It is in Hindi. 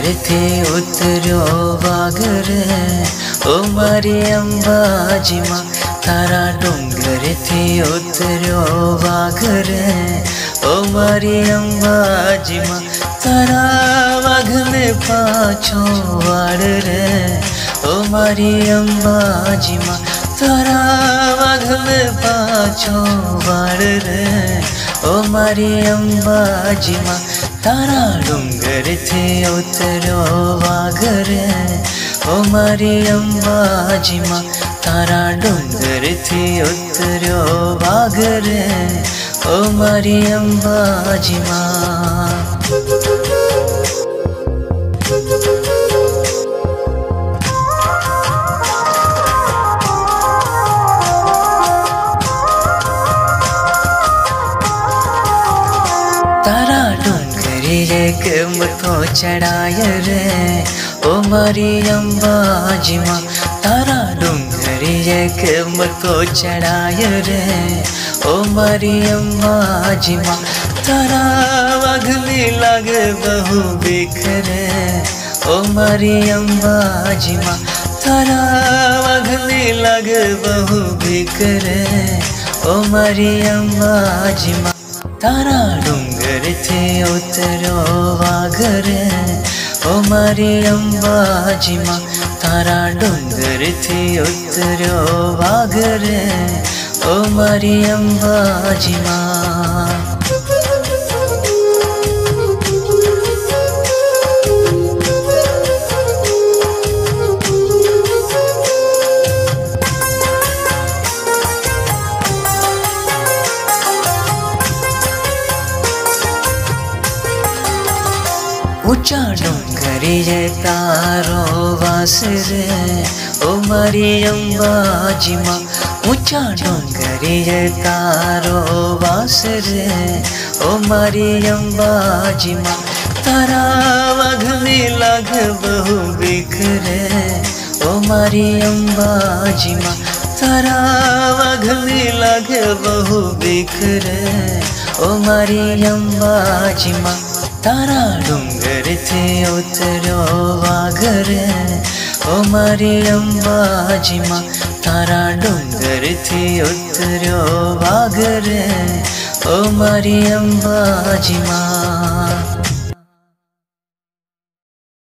डूंगर थे उतरो वागर ओ मारी अंबाजी माँ। तारा डूंगर थे उतरो वागर ओ मारी अंबाजी माँ। तारा वाघ में पाछो वाड़ रे ओ मारी अंबाजी माँ। तारा वाघ में पाछो वाड़ रे ओ मारी अंबाजी माँ। तारा डूंगर थे उतरो वागर ओ मारी अंबाजी माँ। तारा डूंगर थे उतरो वागर ओ मारी अंबाजी माँ। तारा डूंगर एक मथो चढ़ाय रे ओ मारी अंबाजी माँ। तारा डूंगर एक मथो चढ़ाय रे ओ मारी अंबाजी माँ। तारा वाघनी लागे बहु बिखरे ओ मारी अंबाजी माँ। तारा वाघनी लागे बहु बिखरे ओ मारी अंबाजी माँ। तारा डूंगर थे उतरो वागर ओ मारी अंबाजी माँ। तारा डूंगर थे उतरो वागर ओ मारी अंबाजी माँ। ऊंचा डूंगर ये तारो वास रे ओ मारी अंबाजी माँ। ऊंचा डूंगर ये तारो वास रे ओ मारी अंबाजी माँ। तारा वाघनी लाग बहु बिखरे ओ मारी अंबाजी माँ। तारा वाघनी लाग बहु बिखरे ओ मारी अंबाजी माँ। तारा डूंगर थे उतरो वागर ओ मारी अंबाजी माँ। तारा डूंगर थे उतरो वागर ओ मारी अंबाजी माँ।